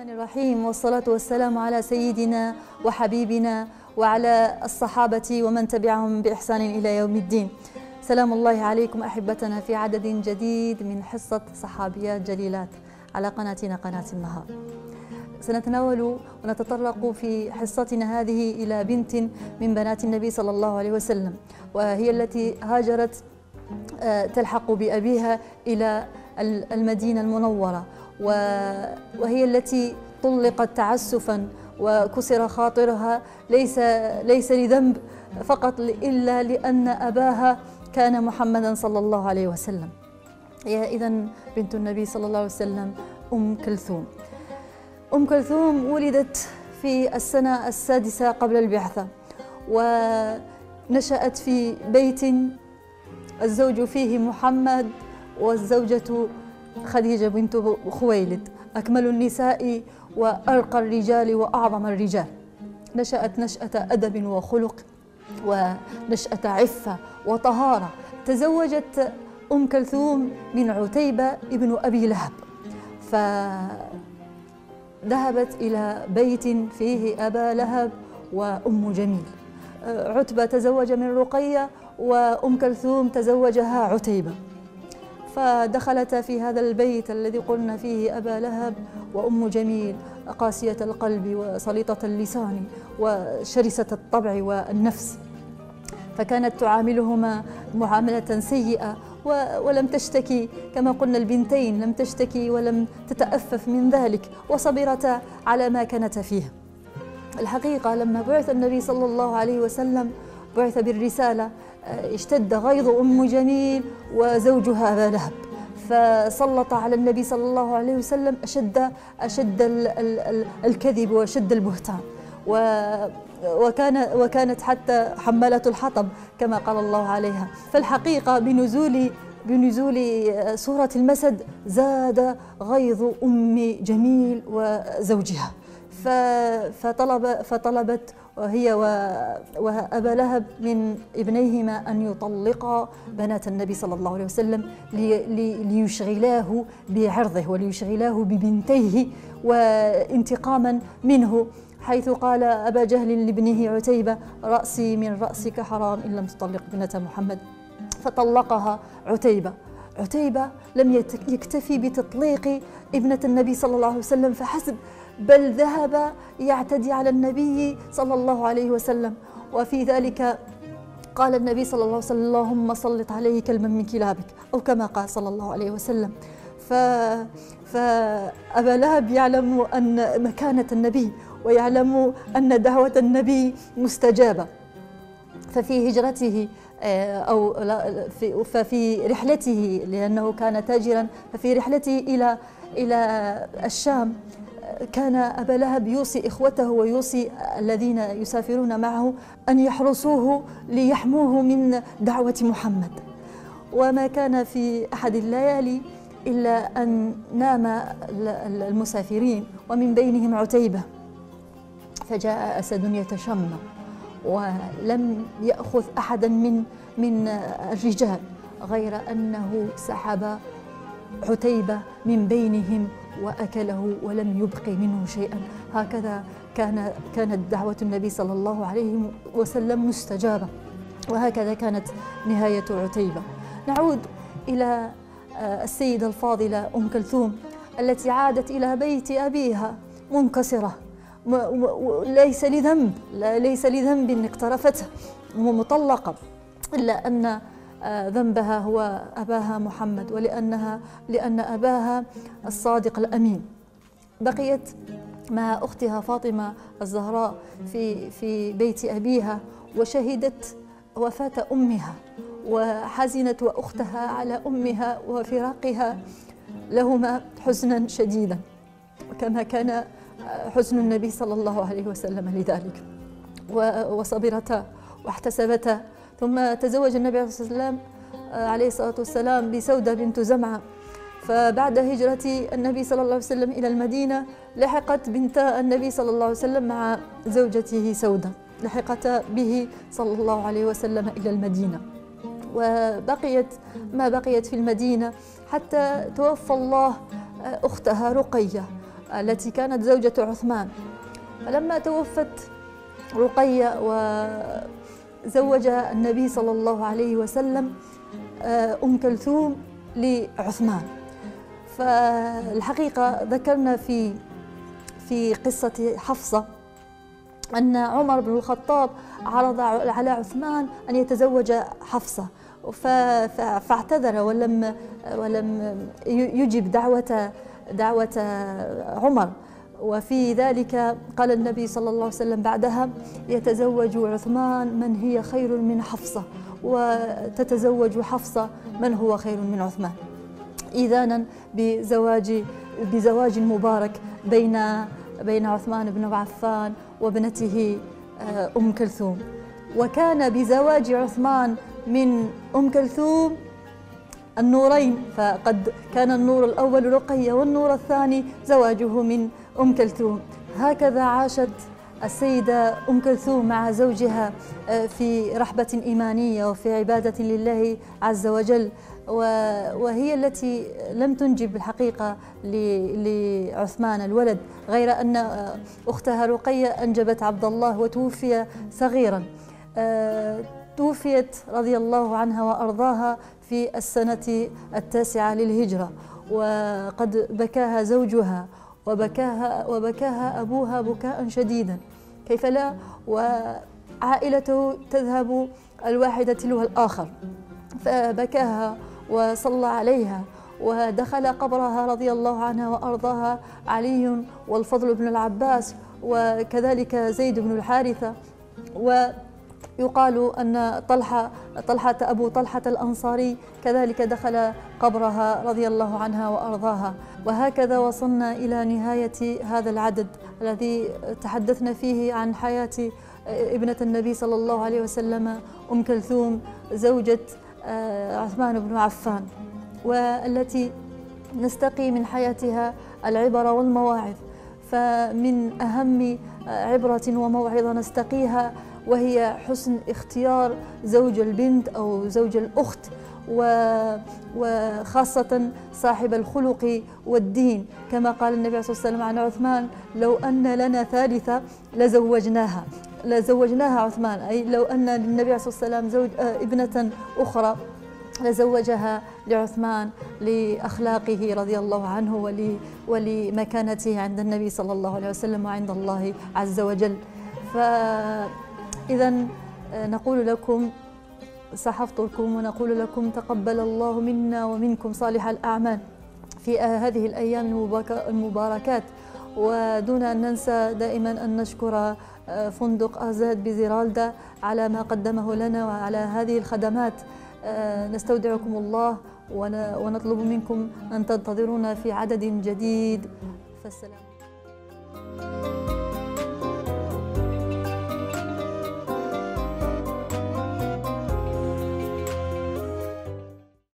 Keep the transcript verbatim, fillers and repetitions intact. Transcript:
الرحمن الرحيم، والصلاة والسلام على سيدنا وحبيبنا وعلى الصحابة ومن تبعهم بإحسان إلى يوم الدين. سلام الله عليكم أحبتنا في عدد جديد من حصة صحابيات جليلات على قناتنا قناة النهار. سنتناول ونتطرق في حصتنا هذه إلى بنت من بنات النبي صلى الله عليه وسلم، وهي التي هاجرت تلحق بأبيها إلى المدينة المنورة، وهي التي طلقت تعسفا وكسر خاطرها، ليس ليس لذنب فقط إلا لأن أباها كان محمدا صلى الله عليه وسلم. هي إذن بنت النبي صلى الله عليه وسلم أم كلثوم. أم كلثوم ولدت في السنة السادسة قبل البعثة، ونشأت في بيت الزوج فيه محمد والزوجة خديجة بنت خويلد، أكمل النساء وأرقى الرجال وأعظم الرجال. نشأت نشأة أدب وخلق ونشأة عفة وطهارة. تزوجت أم كلثوم من عتيبة ابن أبي لهب، فذهبت إلى بيت فيه أبا لهب وأم جميل. عتبة تزوج من رقية وأم كلثوم تزوجها عتيبة، فدخلتا في هذا البيت الذي قلنا فيه أبا لهب وأم جميل، قاسية القلب وسليطة اللسان وشرسة الطبع والنفس، فكانت تعاملهما معاملة سيئة ولم تشتكي كما قلنا البنتين، لم تشتكي ولم تتأفف من ذلك، وصبرتا على ما كانتا فيه. الحقيقة لما بعث النبي صلى الله عليه وسلم بعث بالرسالة، اشتد غيظ أم جميل وزوجها أبا لهب، فسلط على النبي صلى الله عليه وسلم أشد أشد الكذب وأشد البهتان، وكان وكانت حتى حمالة الحطب كما قال الله عليها. فالحقيقة بنزول بنزول سورة المسد زاد غيظ أم جميل وزوجها، فطلب فطلبت هي وأبا لهب من ابنيهما أن يطلقا بنات النبي صلى الله عليه وسلم ليشغلاه بعرضه وليشغلاه ببنتيه، وانتقاما منه، حيث قال أبا جهل لابنه عتيبة: رأسي من رأسك حرام إن لم تطلق بنة محمد. فطلقها عتيبة. عتيبة لم يكتفي بتطليق ابنة النبي صلى الله عليه وسلم فحسب، بل ذهب يعتدي على النبي صلى الله عليه وسلم، وفي ذلك قال النبي صلى الله عليه وسلم: اللهم سلط عليه كلبا من كلابك، أو كما قال صلى الله عليه وسلم. ف... فأبا لهب يعلم أن مكانة النبي ويعلم أن دعوة النبي مستجابة، ففي هجرته أو ففي رحلته، لأنه كان تاجرا، ففي رحلته إلى إلى الشام كان أبا لهب يوصي إخوته ويوصي الذين يسافرون معه أن يحرسوه ليحموه من دعوة محمد. وما كان في أحد الليالي إلا أن نام المسافرين ومن بينهم عتيبة، فجاء أسد يتشمى ولم يأخذ أحدا من من الرجال، غير أنه سحب عتيبة من بينهم وأكله ولم يبق منه شيئا. هكذا كان كانت دعوة النبي صلى الله عليه وسلم مستجابة، وهكذا كانت نهاية عتيبة. نعود إلى السيدة الفاضلة أم كلثوم التي عادت إلى بيت أبيها منكسرة، ليس لذنب ليس لذنب اقترفته ومطلقة، إلا أن ذنبها هو أباها محمد، ولأنها لأن أباها الصادق الأمين. بقيت مع أختها فاطمة الزهراء في في بيت أبيها، وشهدت وفاة أمها، وحزنت وأختها على أمها وفراقها لهما حزنا شديدا، كما كان حزن النبي صلى الله عليه وسلم لذلك، وصبرتا واحتسبتا. ثم تزوج النبي عليه الصلاة والسلام بسودة بنت زمعة، فبعد هجرة النبي صلى الله عليه وسلم إلى المدينة لحقت بنتا النبي صلى الله عليه وسلم مع زوجته سودة، لحقتا به صلى الله عليه وسلم إلى المدينة، وبقيت ما بقيت في المدينة حتى توفى الله أختها رقية التي كانت زوجة عثمان. فلما توفت رقية وزوج النبي صلى الله عليه وسلم أم كلثوم لعثمان. فالحقيقة ذكرنا في في قصة حفصة أن عمر بن الخطاب عرض على عثمان أن يتزوج حفصة، فاعتذر ولم ولم يجب دعوة دعوة عمر. وفي ذلك قال النبي صلى الله عليه وسلم بعدها: يتزوج عثمان من هي خير من حفصة، وتتزوج حفصة من هو خير من عثمان، إذانا بزواج بزواج مبارك بين بين عثمان بن عفان وابنته أم كلثوم. وكان بزواج عثمان من أم كلثوم النورين، فقد كان النور الأول رقية والنور الثاني زواجه من أم كلثوم. هكذا عاشت السيدة أم كلثوم مع زوجها في رحبة إيمانية وفي عبادة لله عز وجل، وهي التي لم تنجب الحقيقة لعثمان الولد، غير أن أختها رقية أنجبت عبد الله وتوفي صغيرا. توفيت رضي الله عنها وأرضاها في السنة التاسعة للهجرة، وقد بكاها زوجها وبكاها وبكاها أبوها بكاء شديدا، كيف لا، وعائلته تذهب الواحدة تلو الآخر، فبكاها وصلى عليها، ودخل قبرها رضي الله عنها وأرضاها علي والفضل بن العباس وكذلك زيد بن الحارثة. ويقال أن طلحة طلحة أبو طلحة الأنصاري كذلك دخل قبرها رضي الله عنها وأرضاها. وهكذا وصلنا إلى نهاية هذا العدد الذي تحدثنا فيه عن حياة ابنة النبي صلى الله عليه وسلم أم كلثوم زوجة عثمان بن عفان، والتي نستقي من حياتها العبر والمواعظ. فمن أهم عبرة وموعظة نستقيها وهي حسن اختيار زوج البنت أو زوج الأخت، وخاصة صاحب الخلق والدين، كما قال النبي صلى الله عليه وسلم عن عثمان: لو أن لنا ثالثة لزوجناها لزوجناها عثمان، أي لو أن للنبي صلى الله عليه وسلم زوج ابنة أخرى لزوجها لعثمان لأخلاقه رضي الله عنه ولمكانته عند النبي صلى الله عليه وسلم وعند الله عز وجل. فإذا نقول لكم صحفتكم ونقول لكم تقبل الله منا ومنكم صالح الأعمال في هذه الأيام المباركات. ودون أن ننسى دائما أن نشكر فندق آزاد بزيرالدا على ما قدمه لنا وعلى هذه الخدمات. نستودعكم الله ونطلب منكم أن تنتظرونا في عدد جديد. فالسلام.